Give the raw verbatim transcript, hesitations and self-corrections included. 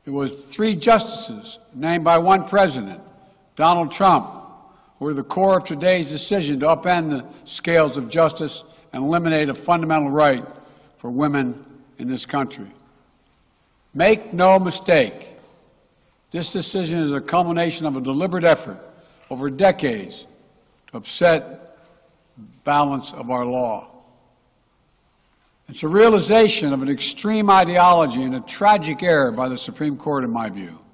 It was three justices named by one president, Donald Trump, who were the core of today's decision to upend the scales of justice and eliminate a fundamental right for women in this country. Make no mistake, this decision is a culmination of a deliberate effort over decades to upset the balance of our law. It's a realization of an extreme ideology and a tragic error by the Supreme Court, in my view.